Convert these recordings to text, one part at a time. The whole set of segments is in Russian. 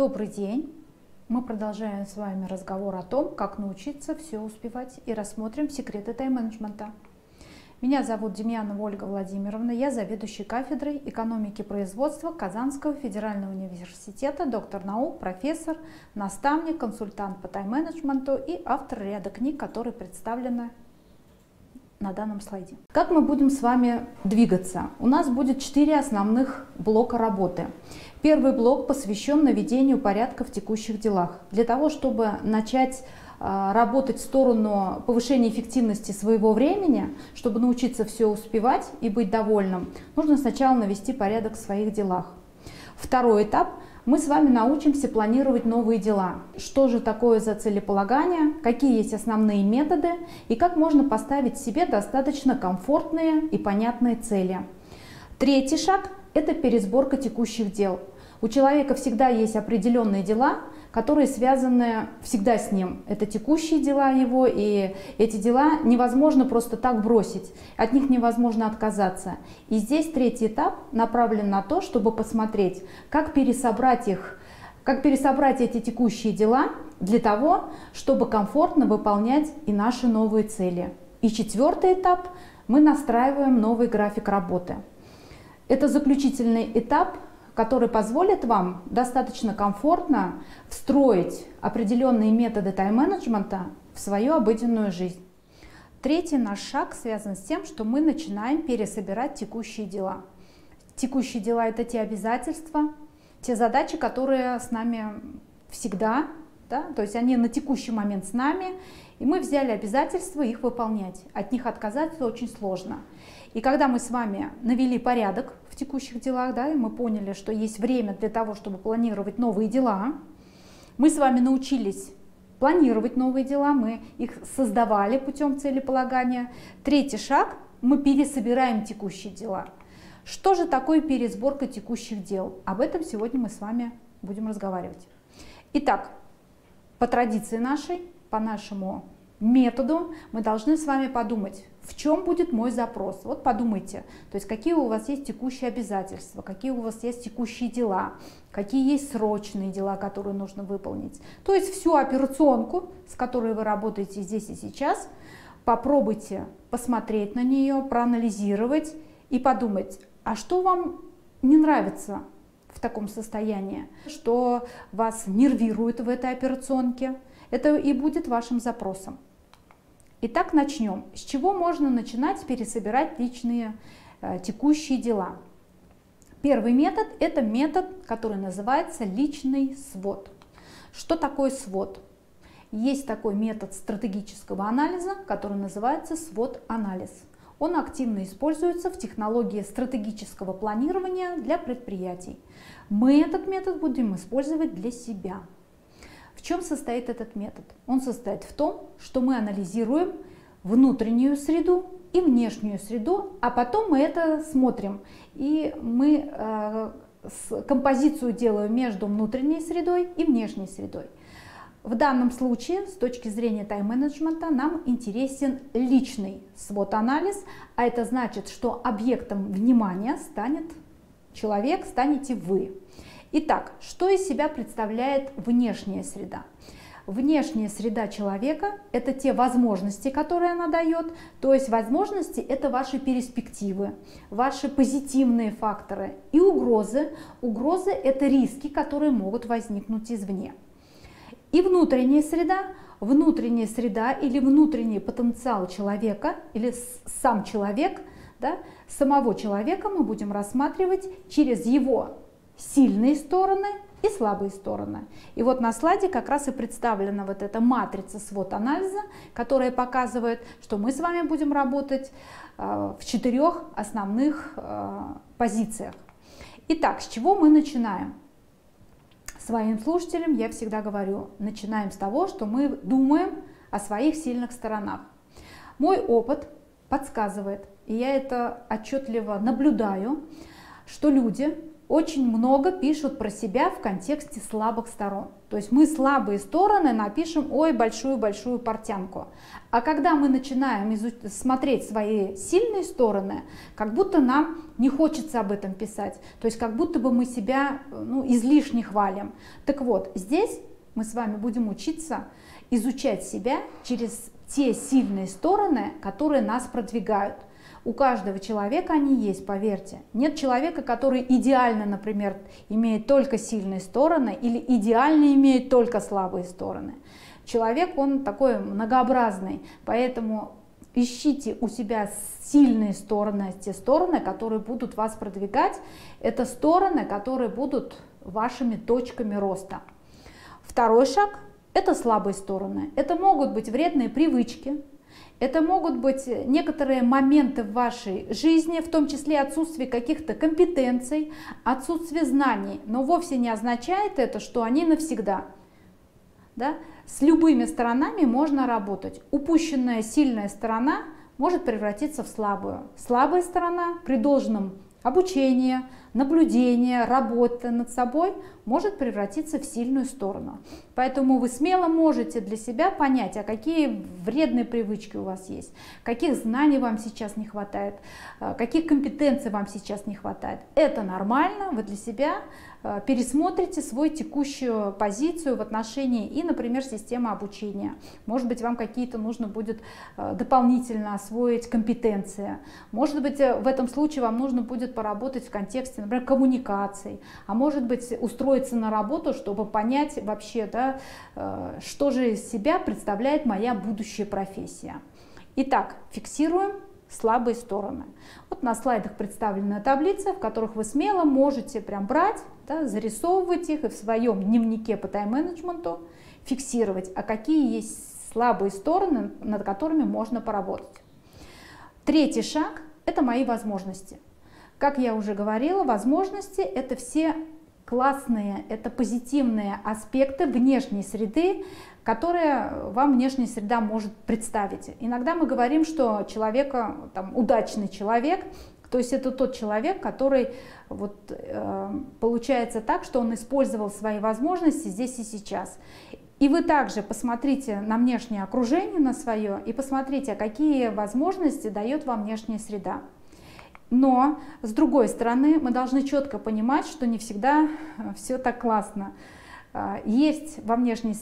Добрый день! Мы продолжаем с вами разговор о том, как научиться все успевать, и рассмотрим секреты тайм-менеджмента. Меня зовут Демьянова Ольга Владимировна, я заведующий кафедрой экономики производства Казанского федерального университета, доктор наук, профессор, наставник, консультант по тайм-менеджменту и автор ряда книг, которые представлены на данном слайде. Как мы будем с вами двигаться? У нас будет 4 основных блока работы. Первый блок посвящен наведению порядка в текущих делах. Для того, чтобы начать работать в сторону повышения эффективности своего времени, чтобы научиться все успевать и быть довольным, нужно сначала навести порядок в своих делах. Второй этап. Мы с вами научимся планировать новые дела. Что же такое за целеполагание, какие есть основные методы и как можно поставить себе достаточно комфортные и понятные цели. Третий шаг – это пересборка текущих дел. У человека всегда есть определенные дела, которые связаны всегда с ним. Это текущие дела его, и эти дела невозможно просто так бросить, от них невозможно отказаться. И здесь третий этап направлен на то, чтобы посмотреть, как пересобрать эти текущие дела для того, чтобы комфортно выполнять и наши новые цели. И четвертый этап – мы настраиваем новый график работы. Это заключительный этап, который позволит вам достаточно комфортно встроить определенные методы тайм-менеджмента в свою обыденную жизнь. Третий наш шаг связан с тем, что мы начинаем пересобирать текущие дела. Текущие дела – это те обязательства, те задачи, которые с нами всегда, да? То есть они на текущий момент с нами, и мы взяли обязательства их выполнять. От них отказаться очень сложно. И когда мы с вами навели порядок в текущих делах, да, и мы поняли, что есть время для того, чтобы планировать новые дела, мы с вами научились планировать новые дела, мы их создавали путем целеполагания. Третий шаг – мы пересобираем текущие дела. Что же такое пересборка текущих дел? Об этом сегодня мы с вами будем разговаривать. Итак, по традиции нашей, по нашему методу мы должны с вами подумать, в чем будет мой запрос. Вот подумайте, то есть какие у вас есть текущие обязательства, какие у вас есть текущие дела, какие есть срочные дела, которые нужно выполнить. То есть всю операционку, с которой вы работаете здесь и сейчас, попробуйте посмотреть на нее, проанализировать и подумать, а что вам не нравится в таком состоянии, что вас нервирует в этой операционке. Это и будет вашим запросом. Итак, начнем. С чего можно начинать пересобирать личные текущие дела? Первый метод – это метод, который называется личный свод. Что такое свод? Есть такой метод стратегического анализа, который называется свод-анализ. Он активно используется в технологии стратегического планирования для предприятий. Мы этот метод будем использовать для себя. В чем состоит этот метод? Он состоит в том, что мы анализируем внутреннюю среду и внешнюю среду, а потом мы это смотрим. И мы композицию делаем между внутренней средой и внешней средой. В данном случае, с точки зрения тайм-менеджмента, нам интересен личный свод-анализ, а это значит, что объектом внимания станет человек, станете вы. Итак, что из себя представляет внешняя среда? Внешняя среда человека – это те возможности, которые она дает. То есть возможности – это ваши перспективы, ваши позитивные факторы и угрозы. Угрозы – это риски, которые могут возникнуть извне. И внутренняя среда или внутренний потенциал человека, или сам человек, да, самого человека мы будем рассматривать через его сильные стороны и слабые стороны. И вот на слайде как раз и представлена вот эта матрица свод-анализа, которая показывает, что мы с вами будем работать в 4 основных позициях. Итак, с чего мы начинаем? Своим слушателям я всегда говорю, начинаем с того, что мы думаем о своих сильных сторонах. Мой опыт подсказывает, и я это отчетливо наблюдаю, что люди, очень много пишут про себя в контексте слабых сторон. То есть мы слабые стороны напишем, ой, большую-большую портянку. А когда мы начинаем смотреть свои сильные стороны, как будто нам не хочется об этом писать. То есть как будто бы мы себя излишне хвалим. Так вот, здесь мы с вами будем учиться изучать себя через те сильные стороны, которые нас продвигают. У каждого человека они есть, поверьте. Нет человека, который идеально, например, имеет только сильные стороны или идеально имеет только слабые стороны. Человек, он такой многообразный, поэтому ищите у себя сильные стороны, те стороны, которые будут вас продвигать. Это стороны, которые будут вашими точками роста. Второй шаг – это слабые стороны. Это могут быть вредные привычки. Это могут быть некоторые моменты в вашей жизни, в том числе отсутствие каких-то компетенций, отсутствие знаний. Но вовсе не означает это, что они навсегда. Да? С любыми сторонами можно работать. Упущенная сильная сторона может превратиться в слабую. Слабая сторона при должном обучении, наблюдении, работе над собой может превратиться в сильную сторону. Поэтому вы смело можете для себя понять, а какие вредные привычки у вас есть, каких знаний вам сейчас не хватает, каких компетенций вам сейчас не хватает. Это нормально, вы для себя пересмотрите свою текущую позицию в отношении и, например, системы обучения. Может быть, вам какие-то нужно будет дополнительно освоить компетенции. Может быть, в этом случае вам нужно будет поработать в контексте, например, коммуникаций. А может быть, устроиться на работу, чтобы понять вообще, да, что же из себя представляет моя будущая профессия. Итак, фиксируем слабые стороны. Вот на слайдах представлена таблица, в которых вы смело можете прям брать, да, зарисовывать их и в своем дневнике по тайм-менеджменту фиксировать, а какие есть слабые стороны, над которыми можно поработать. Третий шаг – это мои возможности. Как я уже говорила, возможности – это все классные, это позитивные аспекты внешней среды, которые вам внешняя среда может представить. Иногда мы говорим, что человека, удачный человек, то есть это тот человек, который получается так, что он использовал свои возможности здесь и сейчас. И вы также посмотрите на внешнее окружение, на свое, и посмотрите, какие возможности дает вам внешняя среда. Но, с другой стороны, мы должны четко понимать, что не всегда все так классно. Есть во внешней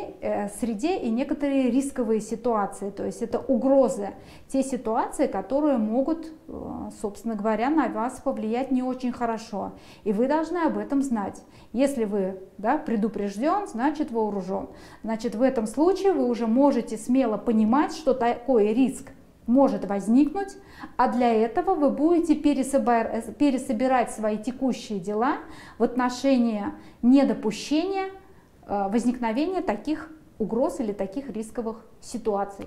среде и некоторые рисковые ситуации, то есть это угрозы, те ситуации, которые могут, собственно говоря, на вас повлиять не очень хорошо. И вы должны об этом знать. Если вы предупрежден, значит вооружен. Значит, в этом случае вы уже можете смело понимать, что такой риск может возникнуть, а для этого вы будете пересобирать свои текущие дела в отношении недопущения возникновения таких угроз или таких рисковых ситуаций.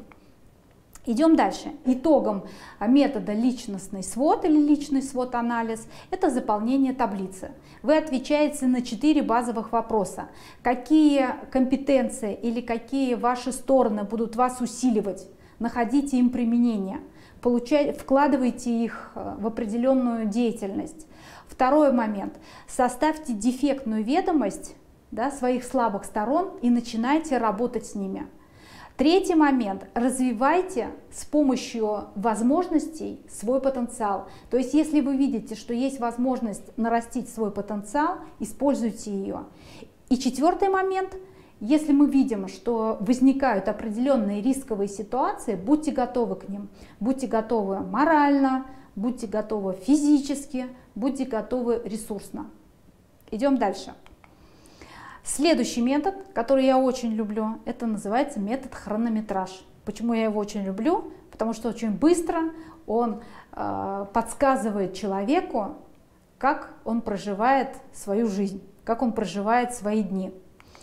Идем дальше. Итогом метода личностный свод или личный свод-анализ – это заполнение таблицы. Вы отвечаете на 4 базовых вопроса. Какие компетенции или какие ваши стороны будут вас усиливать? Находите им применение, вкладывайте их в определенную деятельность. Второй момент. Составьте дефектную ведомость своих слабых сторон и начинайте работать с ними. Третий момент. Развивайте с помощью возможностей свой потенциал. То есть, если вы видите, что есть возможность нарастить свой потенциал, используйте ее. И четвертый момент. Если мы видим, что возникают определенные рисковые ситуации, будьте готовы к ним. Будьте готовы морально, будьте готовы физически, будьте готовы ресурсно. Идем дальше. Следующий метод, который я очень люблю, это называется метод хронометраж. Почему я его очень люблю? Потому что очень быстро он подсказывает человеку, как он проживает свою жизнь, как он проживает свои дни.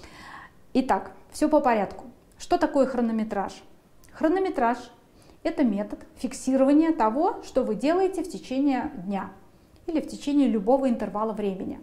Итак, все по порядку. Что такое хронометраж? Хронометраж – это метод фиксирования того, что вы делаете в течение дня или в течение любого интервала времени.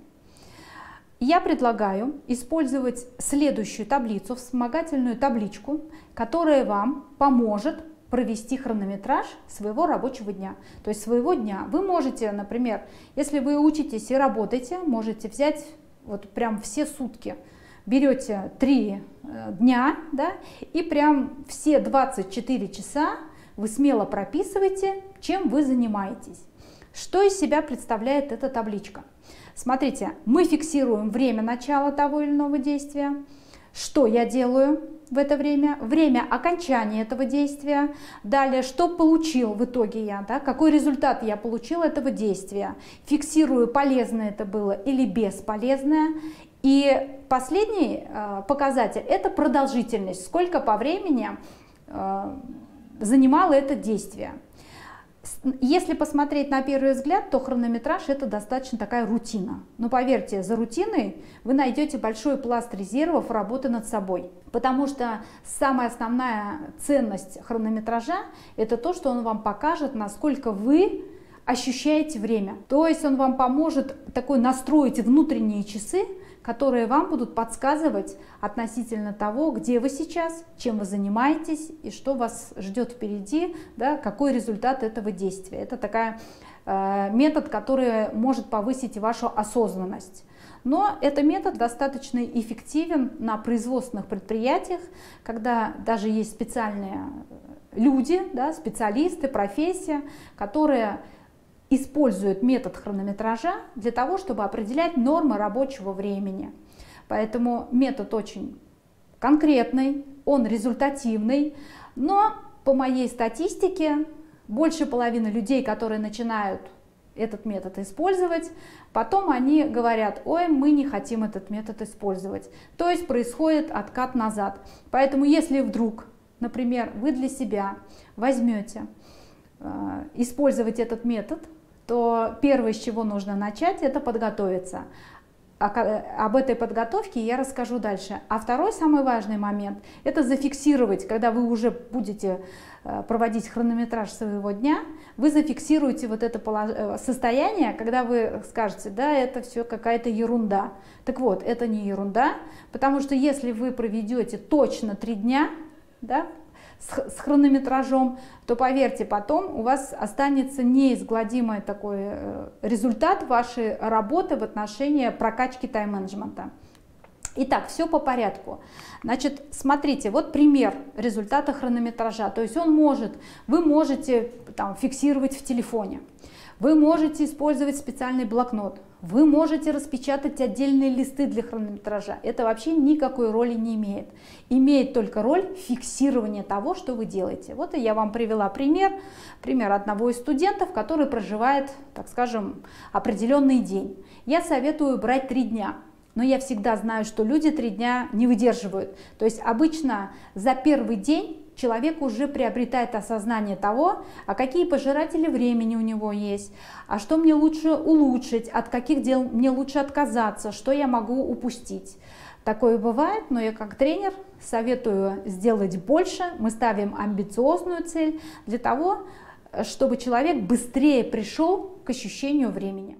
Я предлагаю использовать следующую таблицу, вспомогательную табличку, которая вам поможет провести хронометраж своего рабочего дня, то есть своего дня. Вы можете, например, если вы учитесь и работаете, можете взять вот прям все сутки, берете 3 дня, да, и прям все 24 часа вы смело прописываете, чем вы занимаетесь. Что из себя представляет эта табличка? Смотрите, мы фиксируем время начала того или иного действия, что я делаю в это время окончания этого действия, далее, что получил в итоге я, да, какой результат я получил этого действия, фиксирую, полезное это было или бесполезное. И последний показатель – это продолжительность, сколько по времени занимало это действие. Если посмотреть на первый взгляд, то хронометраж – это достаточно такая рутина. Но поверьте, за рутиной вы найдете большой пласт резервов работы над собой. Потому что самая основная ценность хронометража – это то, что он вам покажет, насколько вы ощущаете время. То есть он вам поможет настроить внутренние часы, которые вам будут подсказывать относительно того, где вы сейчас, чем вы занимаетесь и что вас ждет впереди, да, какой результат этого действия. Это такой метод, который может повысить вашу осознанность. Но этот метод достаточно эффективен на производственных предприятиях, когда даже есть специальные люди, да, специалисты, профессия, которые используют метод хронометража для того, чтобы определять нормы рабочего времени. Поэтому метод очень конкретный, он результативный, но по моей статистике больше половины людей, которые начинают этот метод использовать, потом они говорят: ой, мы не хотим этот метод использовать. То есть происходит откат назад. Поэтому если вдруг, например, вы для себя возьмете использовать этот метод, то первое, с чего нужно начать, это подготовиться. Об этой подготовке я расскажу дальше. А второй самый важный момент – это зафиксировать, когда вы уже будете проводить хронометраж своего дня, вы зафиксируете вот это состояние, когда вы скажете: да, это все какая-то ерунда. Так вот, это не ерунда, потому что если вы проведете точно 3 дня, да, с хронометражом, то поверьте, потом у вас останется неизгладимый такой результат вашей работы в отношении прокачки тайм-менеджмента. Итак, все по порядку. Значит, смотрите, вот пример результата хронометража. То есть вы можете там фиксировать в телефоне, вы можете использовать специальный блокнот, вы можете распечатать отдельные листы для хронометража. Это вообще никакой роли не имеет. Имеет только роль фиксирования того, что вы делаете. Вот и я вам привела пример одного из студентов, который проживает, так скажем, определенный день. Я советую брать 3 дня. Но я всегда знаю, что люди 3 дня не выдерживают. То есть обычно за первый день человек уже приобретает осознание того, а какие пожиратели времени у него есть, а что мне лучше улучшить, от каких дел мне лучше отказаться, что я могу упустить. Такое бывает, но я как тренер советую сделать больше. Мы ставим амбициозную цель для того, чтобы человек быстрее пришел к ощущению времени.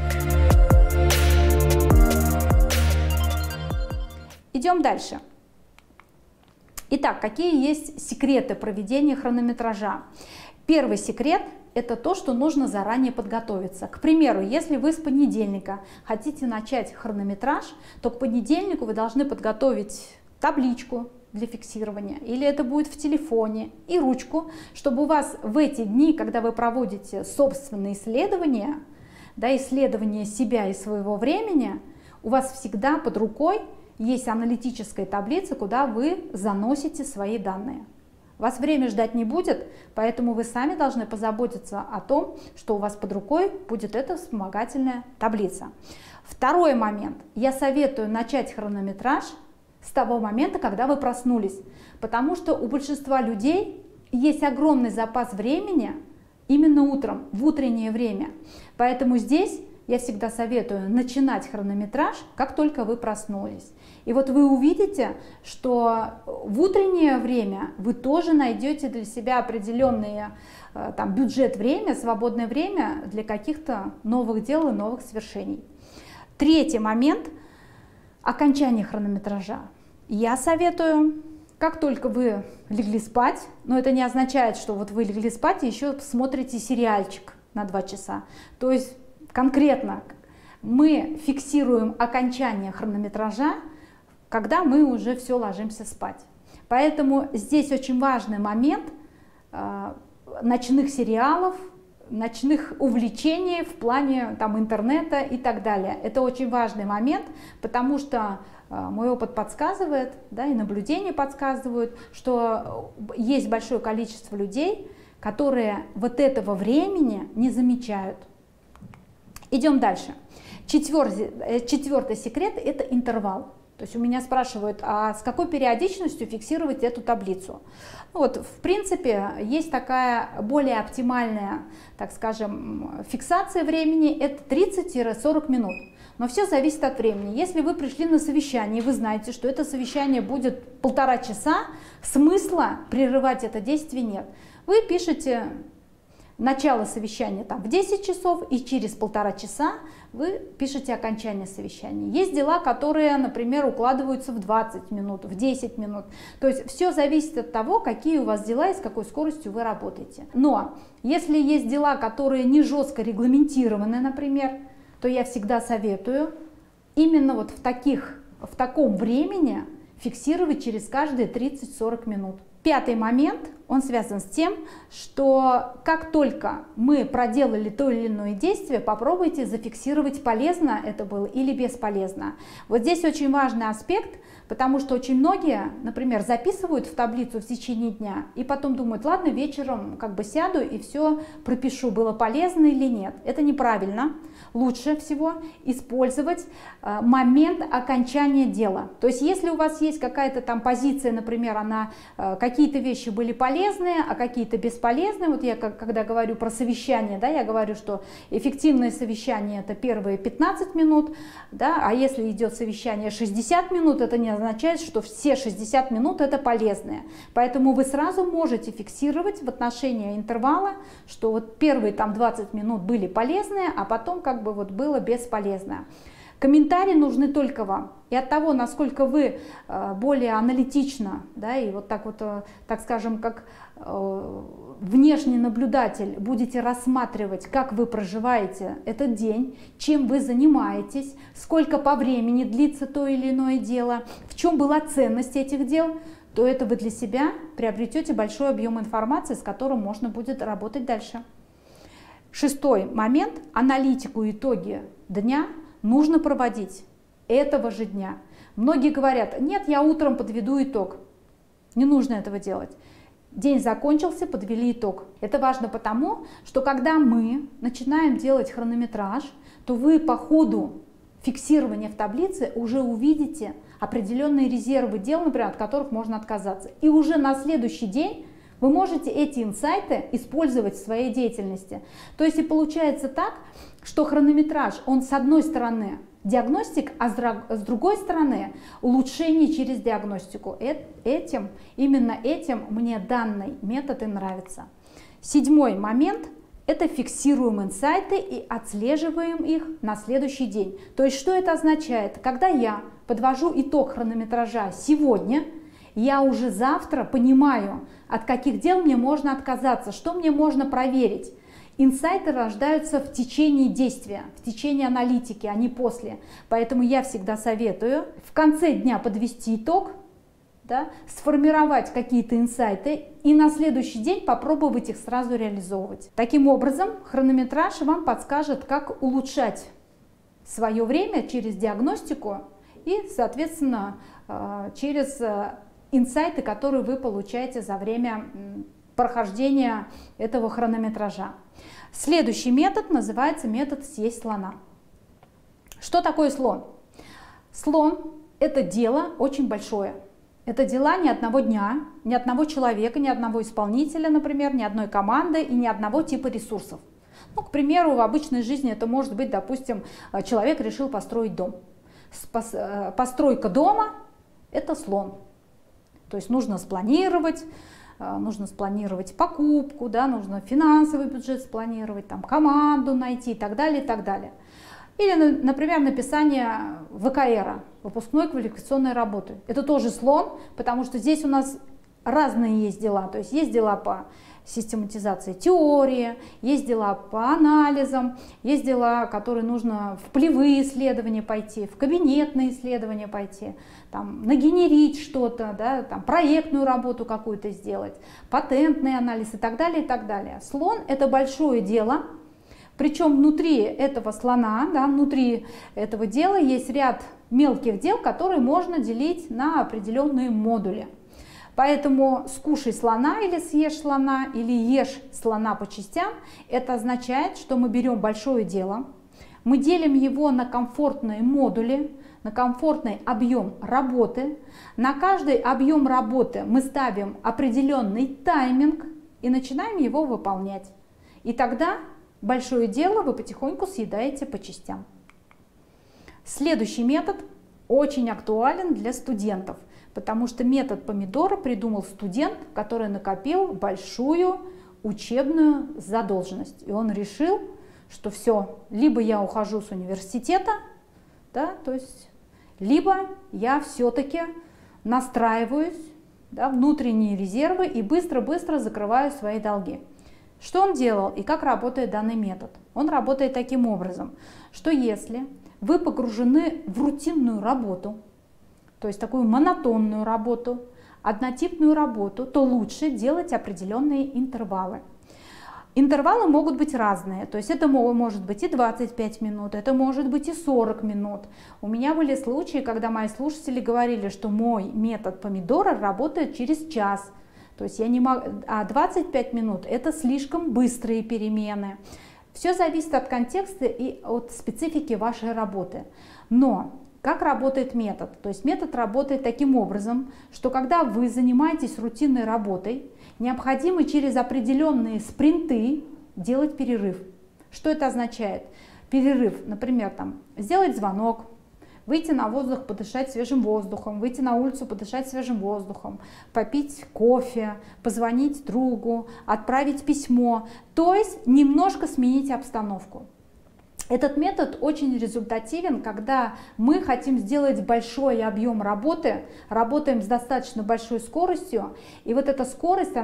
Идем дальше. Итак, какие есть секреты проведения хронометража? Первый секрет – это то, что нужно заранее подготовиться. К примеру, если вы с понедельника хотите начать хронометраж, то к понедельнику вы должны подготовить табличку для фиксирования, или это будет в телефоне, и ручку, чтобы у вас в эти дни, когда вы проводите собственные исследования, да, исследование себя и своего времени, у вас всегда под рукой есть аналитическая таблица, куда вы заносите свои данные. Вас время ждать не будет, поэтому вы сами должны позаботиться о том, что у вас под рукой будет эта вспомогательная таблица. Второй момент. Я советую начать хронометраж с того момента, когда вы проснулись, потому что у большинства людей есть огромный запас времени именно утром, в утреннее время. Поэтому здесь я всегда советую начинать хронометраж, как только вы проснулись. И вот вы увидите, что в утреннее время вы тоже найдете для себя определенный бюджет времени, свободное время для каких-то новых дел и новых свершений. Третий момент – окончание хронометража. Я советую Как только вы легли спать, но это не означает, что вот вы легли спать и еще смотрите сериальчик на 2 часа. То есть конкретно мы фиксируем окончание хронометража, когда мы уже все ложимся спать. Поэтому здесь очень важный момент ночных сериалов, ночных увлечений в плане там, интернета и так далее. Это очень важный момент, потому что мой опыт подсказывает, да, и наблюдения подсказывают, что есть большое количество людей, которые вот этого времени не замечают. Идем дальше. Четвертый секрет – это интервал. То есть у меня спрашивают, а с какой периодичностью фиксировать эту таблицу? Ну вот, в принципе, есть такая более оптимальная, так скажем, фиксация времени – это 30-40 минут. Но все зависит от времени. Если вы пришли на совещание, и вы знаете, что это совещание будет 1,5 часа, смысла прерывать это действие нет. Вы пишете начало совещания там, в 10 часов, и через 1,5 часа вы пишете окончание совещания. Есть дела, которые, например, укладываются в 20 минут, в 10 минут. То есть все зависит от того, какие у вас дела и с какой скоростью вы работаете. Но если есть дела, которые не жестко регламентированы, например, то я всегда советую именно вот в таком времени фиксировать через каждые 30-40 минут. Пятый момент, он связан с тем, что как только мы проделали то или иное действие, попробуйте зафиксировать, полезно это было или бесполезно. Вот здесь очень важный аспект, потому что очень многие, например, записывают в таблицу в течение дня и потом думают, ладно, вечером как бы сяду и все пропишу, было полезно или нет. Это неправильно. Лучше всего использовать момент окончания дела. То есть если у вас есть какая-то там позиция, например, какие-то вещи были полезные, а какие-то бесполезные, вот я когда говорю про совещание, да, я говорю, что эффективное совещание это первые 15 минут, да, а если идет совещание 60 минут, это не означает, что все 60 минут это полезные. Поэтому вы сразу можете фиксировать в отношении интервала, что вот первые там 20 минут были полезные, а потом как бы вот было бесполезно. Комментарии нужны только вам. И от того, насколько вы более аналитично, да, и вот так вот, так скажем, как внешний наблюдатель будете рассматривать, как вы проживаете этот день, чем вы занимаетесь, сколько по времени длится то или иное дело, в чем была ценность этих дел, то это вы для себя приобретете большой объем информации, с которым можно будет работать дальше. Шестой момент. Аналитику итоги дня нужно проводить этого же дня. Многие говорят, нет, я утром подведу итог. Не нужно этого делать. Dень закончился, подвели итог. Это важно потому, что когда мы начинаем делать хронометраж, то вы по ходу фиксирования в таблице уже увидите определенные резервы дел, например, от которых можно отказаться. И уже на следующий день вы можете эти инсайты использовать в своей деятельности. То есть и получается так, что хронометраж, он с одной стороны диагностик, а с другой стороны улучшение через диагностику. Именно этим мне данный метод и нравится. Седьмой момент – это фиксируем инсайты и отслеживаем их на следующий день. То есть что это означает? Когда я подвожу итог хронометража сегодня, я уже завтра понимаю, от каких дел мне можно отказаться, что мне можно проверить. Инсайты рождаются в течение действия, в течение аналитики, а не после. Поэтому я всегда советую в конце дня подвести итог, да, сформировать какие-то инсайты и на следующий день попробовать их сразу реализовывать. Таким образом, хронометраж вам подскажет, как улучшать свое время через диагностику и, соответственно, через инсайты, которые вы получаете за время прохождения этого хронометража. Следующий метод называется метод «съесть слона». Что такое слон? Слон – это дело очень большое. Это дела ни одного дня, ни одного человека, ни одного исполнителя, например, ни одной команды и ни одного типа ресурсов. Ну, к примеру, в обычной жизни это может быть, допустим, человек решил построить дом. Постройка дома – это слон. То есть нужно спланировать покупку, да, нужно финансовый бюджет спланировать, там, команду найти и так далее, и так далее. Или, например, написание ВКР, выпускной квалификационной работы. Это тоже слон, потому что здесь у нас разные есть дела. То есть есть дела по систематизации теории, есть дела по анализам, есть дела, которые нужно в полевые исследования пойти, в кабинетные исследования пойти, там, нагенерить что-то, да, там, проектную работу какую-то сделать, патентный анализ и так далее, и так далее. Слон – это большое дело, причем внутри этого слона, да, внутри этого дела есть ряд мелких дел, которые можно делить на определенные модули. Поэтому скушай слона или съешь слона, или ешь слона по частям, это означает, что мы берем большое дело, мы делим его на комфортные модули, на комфортный объем работы. На каждый объем работы мы ставим определенный тайминг и начинаем его выполнять. И тогда большое дело вы потихоньку съедаете по частям. Следующий метод очень актуален для студентов, потому что метод помидора придумал студент, который накопил большую учебную задолженность. И он решил, что все, либо я ухожу с университета, да, то есть, либо я все-таки настраиваюсь, да, внутренние резервы и быстро-быстро закрываю свои долги. Что он делал и как работает данный метод? Он работает таким образом, что если вы погружены в рутинную работу, то есть такую монотонную работу, однотипную работу, то лучше делать определенные интервалы. Интервалы могут быть разные, то есть это может быть и 25 минут, это может быть и 40 минут. У меня были случаи, когда мои слушатели говорили, что мой метод помидора работает через час. То есть я не могу, а 25 минут это слишком быстрые перемены. Все зависит от контекста и от специфики вашей работы. Но как работает метод? То есть метод работает таким образом, что когда вы занимаетесь рутинной работой, необходимо через определенные спринты делать перерыв. Что это означает? Перерыв, например, там, сделать звонок, выйти на воздух, подышать свежим воздухом, выйти на улицу, подышать свежим воздухом, попить кофе, позвонить другу, отправить письмо, то есть немножко сменить обстановку. Этот метод очень результативен, когда мы хотим сделать большой объем работы, работаем с достаточно большой скоростью, и вот эта скорость,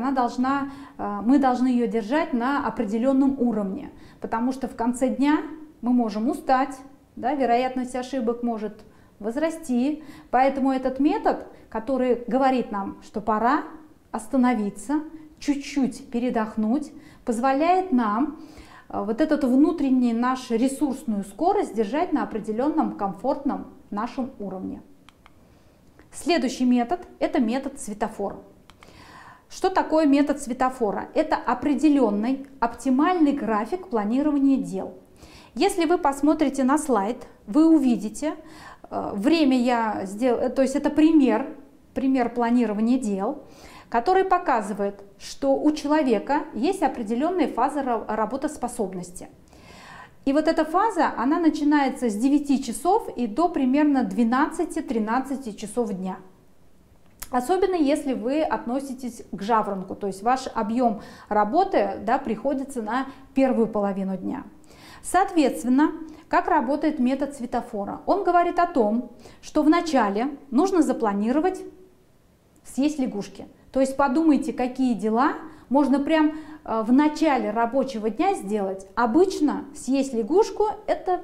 мы должны ее держать на определенном уровне, потому что в конце дня мы можем устать, да, вероятность ошибок может возрасти, поэтому этот метод, который говорит нам, что пора остановиться, чуть-чуть передохнуть, позволяет нам вот эту внутреннюю нашу ресурсную скорость держать на определенном комфортном нашем уровне. Следующий метод – это метод светофора. Что такое метод светофора? Это определенный оптимальный график планирования дел. Если вы посмотрите на слайд, вы увидите, время я сделал, то есть это пример планирования дел, который показывает, что у человека есть определенные фазы работоспособности. И вот эта фаза, она начинается с 9 часов и до примерно 12-13 часов дня. Особенно если вы относитесь к жаворонку, то есть ваш объем работы, да, приходится на первую половину дня. Соответственно, как работает метод светофора? Он говорит о том, что вначале нужно запланировать съесть лягушки. То есть подумайте, какие дела можно прям в начале рабочего дня сделать. Обычно съесть лягушку это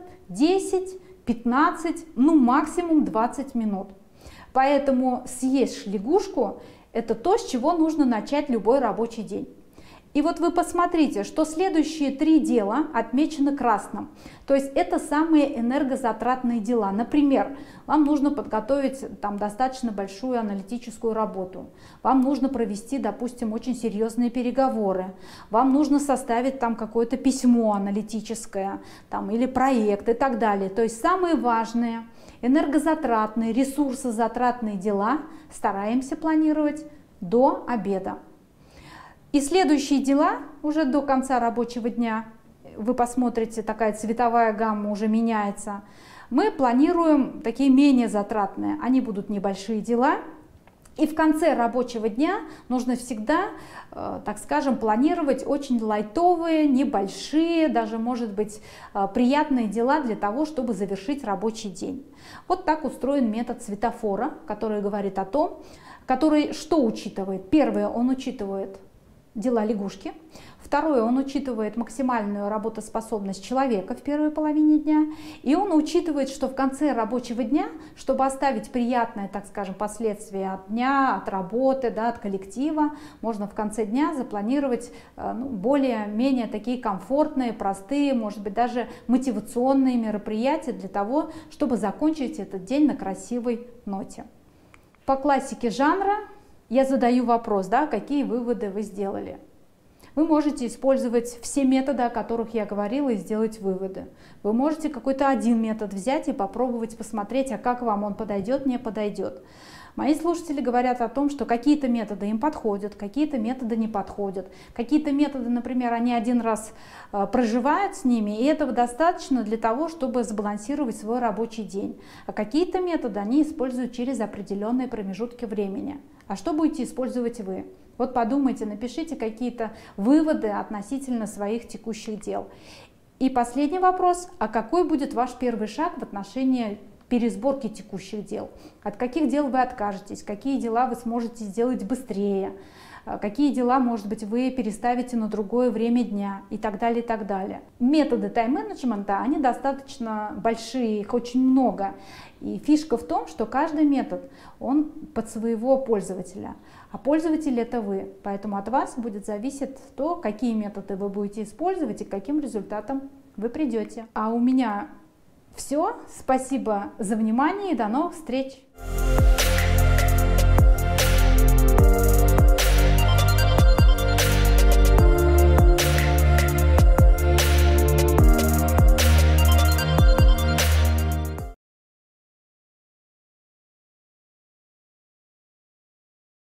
10-15, ну максимум 20 минут. Поэтому съесть лягушку это то, с чего нужно начать любой рабочий день. И вот вы посмотрите, что следующие 3 дела отмечены красным. То есть это самые энергозатратные дела. Например, вам нужно подготовить там достаточно большую аналитическую работу. Вам нужно провести, допустим, очень серьезные переговоры. Вам нужно составить там какое-то письмо аналитическое там, или проект и так далее. То есть самые важные, энергозатратные, ресурсозатратные дела стараемся планировать до обеда. И следующие дела уже до конца рабочего дня, вы посмотрите, такая цветовая гамма уже меняется, мы планируем такие менее затратные. Они будут небольшие дела, И в конце рабочего дня нужно всегда, так скажем, планировать очень лайтовые, небольшие, даже, может быть, приятные дела для того, чтобы завершить рабочий день. Вот так устроен метод светофора, который говорит о том, который что учитывает? Первое, он учитывает дела лягушки. Второе, он учитывает максимальную работоспособность человека в первой половине дня. И он учитывает, что в конце рабочего дня, чтобы оставить приятное, так скажем, последствие от дня, от работы, да, от коллектива, можно в конце дня запланировать более-менее такие комфортные, простые, может быть, даже мотивационные мероприятия для того, чтобы закончить этот день на красивой ноте. По классике жанра я задаю вопрос, да, какие выводы вы сделали. Вы можете использовать все методы, о которых я говорила, и сделать выводы. Вы можете какой-то один метод взять и попробовать посмотреть, а как вам он подойдет, не подойдет. Мои слушатели говорят о том, что какие-то методы им подходят, какие-то методы не подходят. Какие-то методы, например, они один раз проживают с ними, и этого достаточно для того, чтобы сбалансировать свой рабочий день. А какие-то методы они используют через определенные промежутки времени. А что будете использовать вы? Вот подумайте, напишите какие-то выводы относительно своих текущих дел. И последний вопрос, а какой будет ваш первый шаг в отношении пересборки текущих дел? От каких дел вы откажетесь, какие дела вы сможете сделать быстрее, какие дела, может быть, вы переставите на другое время дня и так далее, и так далее. Методы тайм-менеджмента, они достаточно большие, их очень много. И фишка в том, что каждый метод, он под своего пользователя. А пользователь это вы. Поэтому от вас будет зависеть то, какие методы вы будете использовать и к каким результатам вы придете. А у меня все. Спасибо за внимание и до новых встреч!